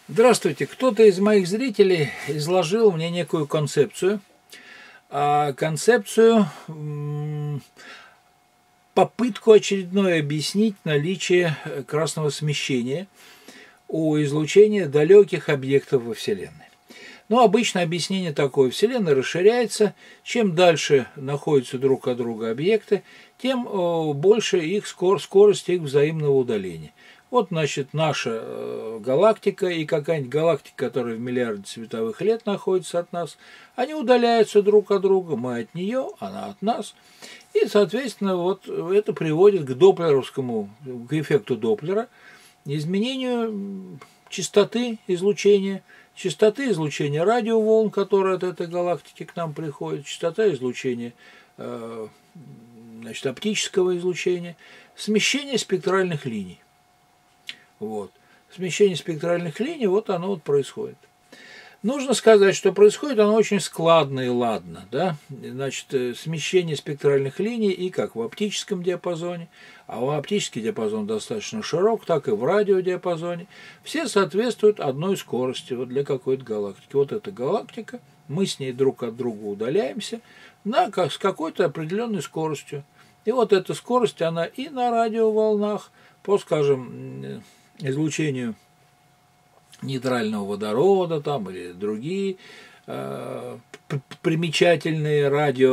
Здравствуйте. Кто-то из моих зрителей изложил мне некую концепцию. Попытку очередной объяснить наличие красного смещения у излучения далеких объектов во Вселенной. Но обычно объяснение такое: Вселенная расширяется, чем дальше находятся друг от друга объекты, тем больше их скорость их взаимного удаления. Вот, значит, наша галактика и какая-нибудь галактика, которая в миллиарде световых лет находится от нас, они удаляются друг от друга, мы от нее, она от нас. И, соответственно, вот это приводит к доплеровскому, к эффекту Доплера, изменению частоты излучения радиоволн, которые от этой галактики к нам приходят, частота излучения оптического излучения, смещение спектральных линий. Вот. Смещение спектральных линий, вот оно вот происходит. Нужно сказать, что происходит оно очень складно и ладно. Да? Значит, смещение спектральных линий и как в оптическом диапазоне, а в оптический диапазон достаточно широк, так и в радиодиапазоне, все соответствуют одной скорости вот для какой-то галактики. Вот эта галактика, мы с ней друг от друга удаляемся с какой-то определенной скоростью. И вот эта скорость, она и на радиоволнах, по, скажем, излучению нейтрального водорода там, или другие примечательные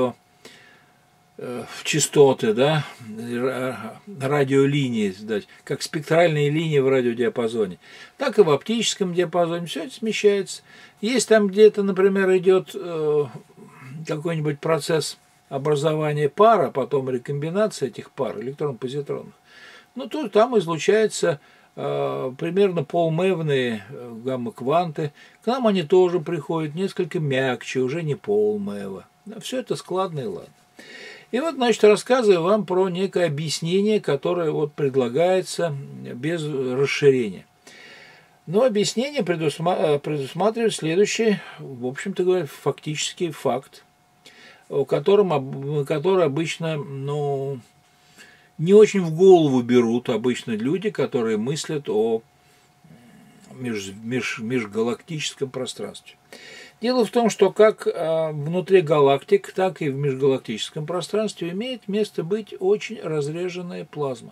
радиочастоты, да, радиолинии, как спектральные линии в радиодиапазоне, так и в оптическом диапазоне. Все это смещается. Есть там где-то, например, идет какой-нибудь процесс образования пара, потом рекомбинация этих пар электрон-позитронных. Ну, тут там излучается примерно полмевные гамма-кванты. К нам они тоже приходят несколько мягче, уже не полмева. Все это складно и ладно. И вот, значит, рассказываю вам про некое объяснение, которое вот предлагается без расширения. Но объяснение предусматривает следующий, в общем-то говоря, фактический факт, который обычно, не очень в голову берут обычно люди, которые мыслят о межгалактическом пространстве. Дело в том, что как внутри галактик, так и в межгалактическом пространстве имеет место быть очень разреженная плазма.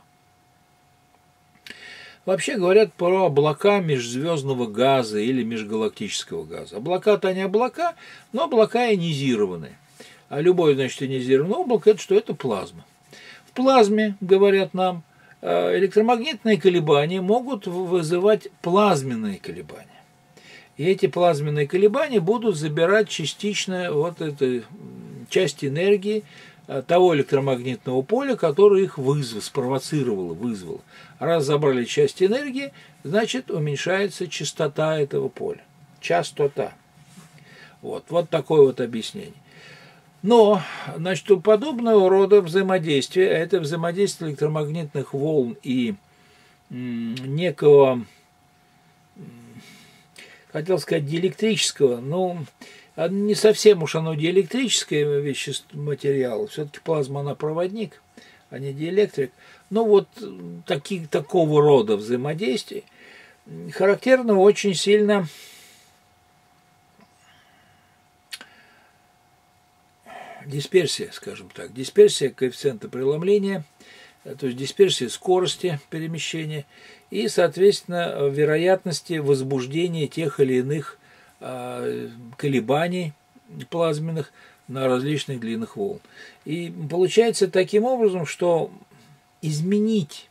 Вообще говорят про облака межзвездного газа или межгалактического газа. Облака-то они облака, но облака ионизированные. А любое, значит, ионизированное облако – это что? Это плазма. В плазме, говорят нам, электромагнитные колебания могут вызывать плазменные колебания. И эти плазменные колебания будут забирать частично вот эту часть энергии того электромагнитного поля, которое их вызвало. Раз забрали часть энергии, значит, уменьшается частота этого поля. Частота. Вот такое вот объяснение. Но, значит, у подобного рода взаимодействия, это взаимодействие электромагнитных волн и некого, хотел сказать, диэлектрического, но не совсем уж оно диэлектрическое вещество, материал, все-таки плазма, она проводник, а не диэлектрик. Но вот такого рода взаимодействия характерно очень сильно дисперсия, скажем так, дисперсия коэффициента преломления, то есть дисперсия скорости перемещения и, соответственно, вероятности возбуждения тех или иных колебаний плазменных на различных длинах волн. И получается таким образом, что изменить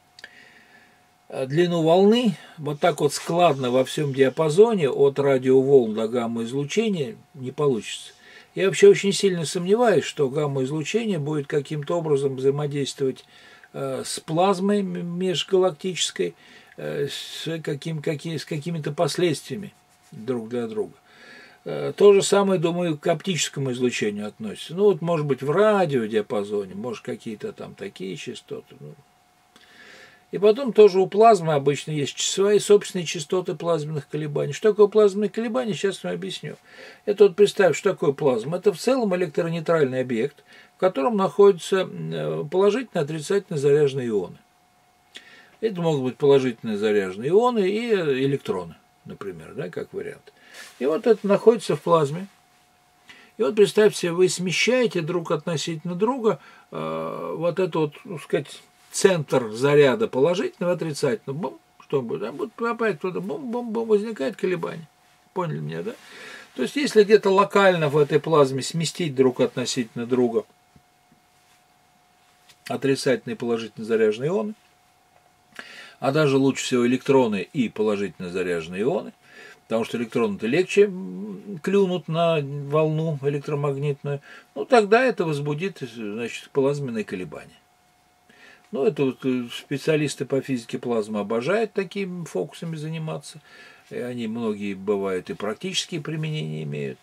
длину волны вот так вот складно во всем диапазоне от радиоволн до гамма-излучения не получится. Я вообще очень сильно сомневаюсь, что гамма-излучение будет каким-то образом взаимодействовать с плазмой межгалактической, с какими-то последствиями друг для друга. То же самое, думаю, к оптическому излучению относится. Ну, вот, может быть, в радиодиапазоне, может, какие-то там такие частоты. И потом тоже у плазмы обычно есть свои собственные частоты плазменных колебаний. Что такое плазменные колебания, сейчас вам объясню. Это вот представь, что такое плазма. Это в целом электронейтральный объект, в котором находятся положительно отрицательно заряженные ионы. Это могут быть положительно заряженные ионы и электроны. например, да, как вариант. И вот это находится в плазме. И вот представьте себе, вы смещаете друг относительно друга вот этот вот, ну, сказать, центр заряда положительного, отрицательного. Бум, что будет? А будет опять туда бум-бум-бум, возникает колебание. Поняли меня, да? То есть, если где-то локально в этой плазме сместить друг относительно друга отрицательные и положительно заряженные ионы, а даже лучше всего электроны и положительно заряженные ионы, потому что электроны-то легче клюнут на волну электромагнитную, ну, тогда это возбудит, значит, плазменные колебания. Ну, это вот специалисты по физике плазмы обожают такими фокусами заниматься. И они многие, бывают, и практические применения имеют.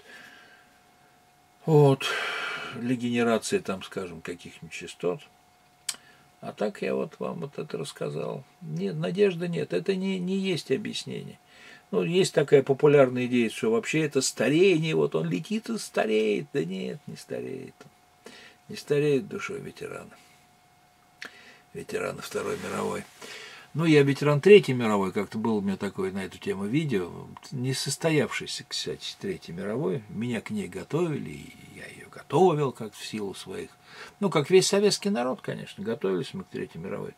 Вот. Для генерации, там, скажем, каких-нибудь частот. А так я вот вам вот это рассказал. Нет, надежды нет. Это не есть объяснение. Ну, есть такая популярная идея, что вообще это старение, вот он летит и стареет. Да нет, не стареет. Не стареет душой ветерана. Ветераны Второй мировой. Ну, я ветеран Третьей мировой, как-то было у меня такое на эту тему видео, не состоявшийся, кстати, Третьей мировой. Меня к ней готовили, и я ее готовил как в силу своих. Ну, как весь советский народ, конечно, готовились мы к Третьей мировой.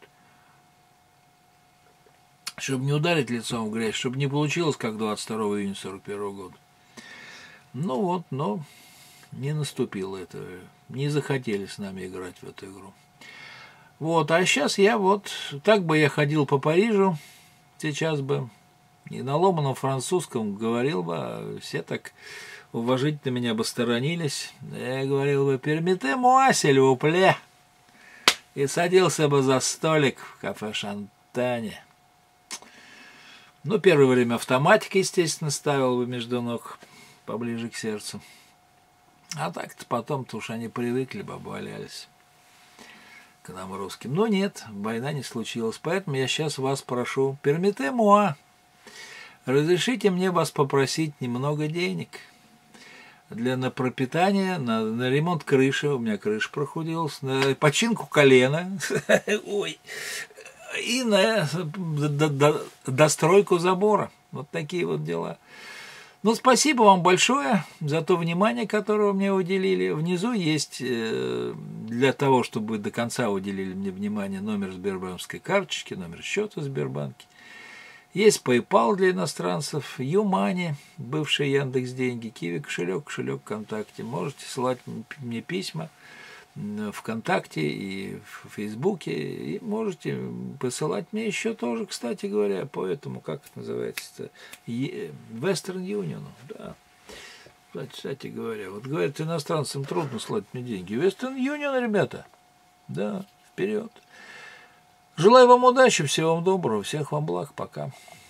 Чтобы не ударить лицом в грязь, чтобы не получилось, как 22 июня 1941 года. Ну вот, но не наступило это, не захотели с нами играть в эту игру. Вот, а сейчас я вот, так бы я ходил по Парижу, сейчас бы и на ломаном французском говорил бы, а все так уважительно меня бы сторонились. Я говорил бы «Permettez-moi, s'il vous plaît», и садился бы за столик в кафе «Шантане». Ну, первое время автоматик, естественно, ставил бы между ног, поближе к сердцу. А так-то потом-то уж они привыкли бы, обвалялись к нам русским. Но нет, война не случилась. Поэтому я сейчас вас прошу, permettez-moi, разрешите мне вас попросить немного денег на пропитание, на ремонт крыши, у меня крыша прохудилась, на починку колена, ой, и на достройку забора. Вот такие вот дела. Ну, спасибо вам большое за то внимание, которое вы мне уделили. Внизу есть, для того, чтобы вы до конца уделили мне внимание, номер сбербанковской карточки, номер счета в Сбербанке. Есть PayPal для иностранцев, YouMoney, бывший Яндекс.Деньги, Киви кошелек, кошелек ВКонтакте. Можете ссылать мне письма ВКонтакте и в Фейсбуке, и можете посылать мне еще тоже, кстати говоря, по этому, как это называется-то, Western Union, да. Кстати говоря, вот говорят, иностранцам трудно слать мне деньги. Western Union, ребята, да, вперед. Желаю вам удачи, всего вам доброго, всех вам благ, пока.